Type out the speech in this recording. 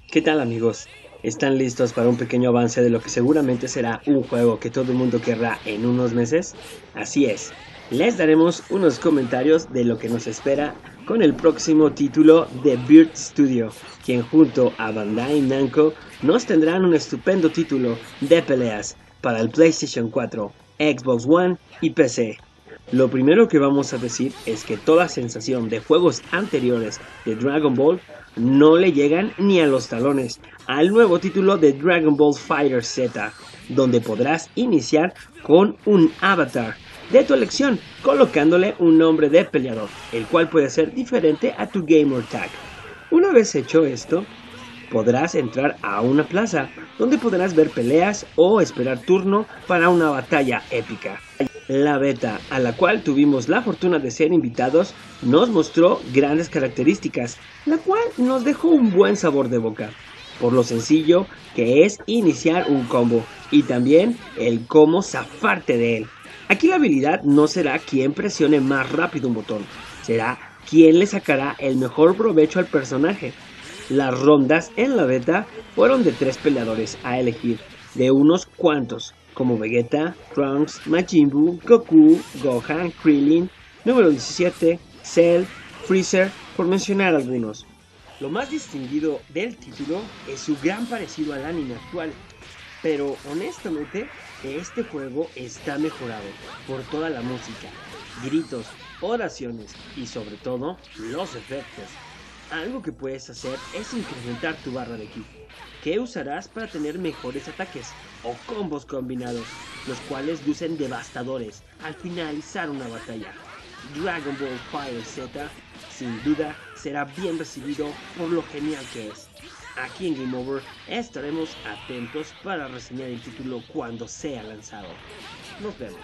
¿Qué tal, amigos? ¿Están listos para un pequeño avance de lo que seguramente será un juego que todo el mundo querrá en unos meses? Así es, les daremos unos comentarios de lo que nos espera con el próximo título de Bird Studio, quien junto a Bandai Namco nos tendrán un estupendo título de peleas para el PlayStation 4, Xbox One y PC. Lo primero que vamos a decir es que toda sensación de juegos anteriores de Dragon Ball no le llegan ni a los talones al nuevo título de Dragon Ball Fighter Z, donde podrás iniciar con un avatar de tu elección, colocándole un nombre de peleador, el cual puede ser diferente a tu gamer tag. Una vez hecho esto, podrás entrar a una plaza, donde podrás ver peleas o esperar turno para una batalla épica. La beta, a la cual tuvimos la fortuna de ser invitados, nos mostró grandes características, la cual nos dejó un buen sabor de boca, por lo sencillo que es iniciar un combo, y también el cómo zafarte de él. Aquí la habilidad no será quien presione más rápido un botón, será quien le sacará el mejor provecho al personaje. Las rondas en la beta fueron de 3 peleadores a elegir, de unos cuantos, como Vegeta, Trunks, Majin Buu, Goku, Gohan, Krillin, número 17, Cell, Freezer, por mencionar algunos. Lo más distinguido del título es su gran parecido al anime actual, pero honestamente este juego está mejorado por toda la música, gritos, oraciones y sobre todo los efectos. Algo que puedes hacer es incrementar tu barra de ki, que usarás para tener mejores ataques o combos combinados, los cuales lucen devastadores al finalizar una batalla. Dragon Ball Fighter Z sin duda será bien recibido por lo genial que es. Aquí en Game Over estaremos atentos para reseñar el título cuando sea lanzado. Nos vemos.